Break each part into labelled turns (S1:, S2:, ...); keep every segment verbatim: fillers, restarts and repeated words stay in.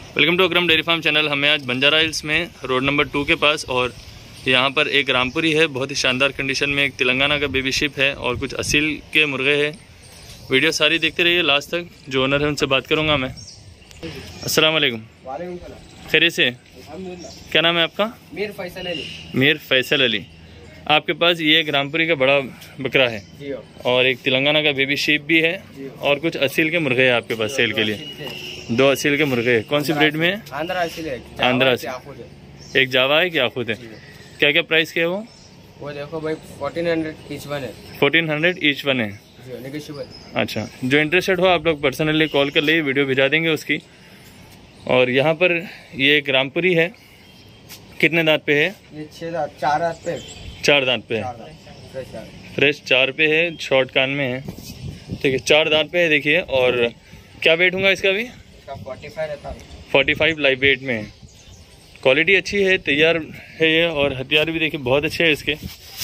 S1: Welcome to Akram dairy farm channel. हमें आज बंजारा हिल्स में रोड नंबर टू के पास और यहाँ पर एक रामपुरी है, बहुत ही शानदार कंडीशन में। एक तेलंगाना का बेबी शिप है और कुछ असील के मुर्गे हैं। वीडियो सारी देखते रहिए लास्ट तक। जो ओनर है उनसे बात करूँगा मैं। अस्सलाम वालेकुम। खैरियत से? क्या नाम है आपका? मीर फैसल अली। मीर फैसल अली। आपके पास ये एक रामपुरी का बड़ा बकरा है और एक तेलंगाना का बेबी शीप भी है और कुछ असील के मुर्गे हैं आपके पास सेल के लिए। दो असील के मुर्गे हैं। कौन सी ब्रीड में है?
S2: आंध्रा असील है।
S1: आंध्रा असील। एक जावा है क्या खुद है? क्या क्या प्राइस के है वो?
S2: वो देखो भाई फोर्टीन हंड्रेड ईच वन है।
S1: फोर्टीन हंड्रेड ईच वन है। अच्छा, जो इंटरेस्टेड हो आप लोग पर्सनली कॉल कर ले, वीडियो भिजा देंगे उसकी। और यहाँ पर ये एक रामपुरी है। कितने दांत पे है?
S2: ये छह दांत, चार दांत पे।
S1: चार दांत पे है। फ्रेश चार पे है, शॉर्ट कान में है। ठीक है, चार दांत पे है। देखिए, और क्या वेट होगा इसका भी?
S2: फोर्टी फाइव रहता है।
S1: फोर्टी फाइव लाइव वेट में है। क्वालिटी अच्छी है, तैयार है ये। और हथियार भी देखिए बहुत अच्छे है इसके।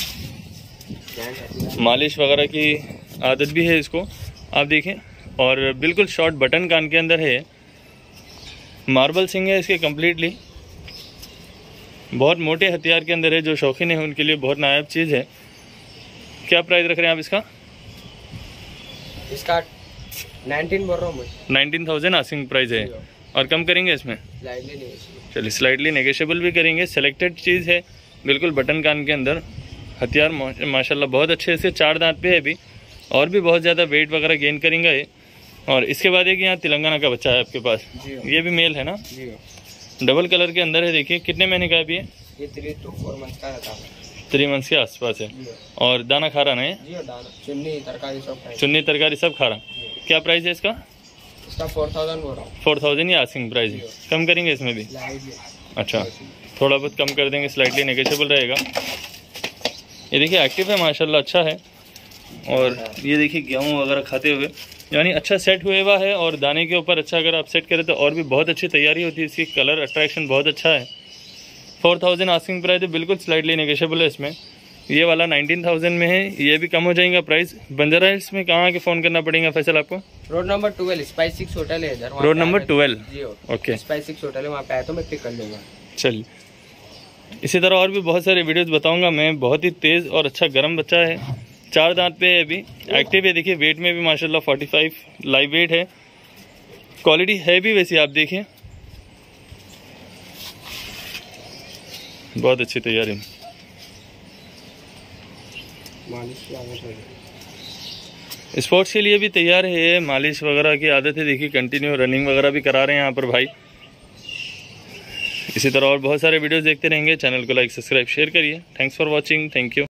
S1: मालिश वगैरह की आदत भी है इसको, आप देखें। और बिल्कुल शॉर्ट बटन कान के अंदर है। मार्बल सिंग है इसके कम्प्लीटली। बहुत मोटे हथियार के अंदर है। जो शौकीन है उनके लिए बहुत नायाब चीज़ है। क्या प्राइस रख रहे हैं आप इसका?
S2: इसका नाइनटीन बोल रहा हूँ मैं।
S1: नाइनटीन थाउजेंड आस्किंग प्राइस है। और कम करेंगे इसमें? चलिए, स्लाइटली नेगोशिएबल भी करेंगे। सेलेक्टेड चीज़ है, बिल्कुल बटन कान के अंदर। हथियार माशाल्लाह बहुत अच्छे। इसके चार दांत पे है अभी, और भी बहुत ज़्यादा वेट वगैरह गेन करेंगे ये। और इसके बाद एक यहाँ तेलंगाना का बच्चा है आपके पास, ये भी मेल है ना? डबल कलर के अंदर है। देखिए, कितने महीने का है अभी? ये थ्री टू फोर मंथ का रहता है। थ्री मंथ्स के आसपास है। और दाना खा रहा है? चुन्नी तरकारी सब चुन्नी तरकारी सब खा रहा। क्या प्राइस है इसका?
S2: इसका फोर थाउजेंड बोल रहा हूँ।
S1: फोर थाउजेंड ही आस्किंग प्राइस है। कम करेंगे इसमें भी? अच्छा, थोड़ा बहुत कम कर देंगे, स्लाइटली नेगोशिएबल रहेगा। ये देखिए एक्टिव है माशाल्लाह, अच्छा है। और ये देखिए गेहूँ वगैरह खाते हुए, यानी अच्छा सेट हुआ हुआ है। और दाने के ऊपर अच्छा अगर आप सेट करें तो और भी बहुत अच्छी तैयारी होती है इसकी। कलर अट्रैक्शन बहुत अच्छा है। फोर थाउजेंड आस्किंग प्राइस है, बिल्कुल स्लाइटली नेगोशिएबल है इसमें। ये वाला नाइनटीन थाउजेंड में है, ये भी कम हो जाएगा प्राइस। बंजारा हिल्स में कहाँ आके फ़ोन करना पड़ेगा फैसल आपको?
S2: Road number twelve, Spice Six hotel है इधर।
S1: Road number twelve, okay.
S2: Spice Six hotel है, वहाँ पे आया तो मैं पिक कर लूँगा।
S1: चलिए, इसी तरह और भी बहुत सारे वीडियोस बताऊंगा मैं। बहुत ही तेज़ और अच्छा गर्म बच्चा है। चार दांत पे है अभी, एक्टिव है। देखिए वेट में भी माशाल्लाह फोर्टी फाइव लाइव वेट है। क्वालिटी है भी वैसी, आप देखिए बहुत अच्छी तैयारी। स्पोर्ट्स के लिए भी तैयार है। मालिश वगैरह की आदत है। देखिए कंटिन्यू रनिंग वगैरह भी करा रहे हैं यहाँ पर भाई। इसी तरह और बहुत सारे वीडियोस देखते रहेंगे। चैनल को लाइक सब्सक्राइब शेयर करिए। Thanks for watching. Thank you.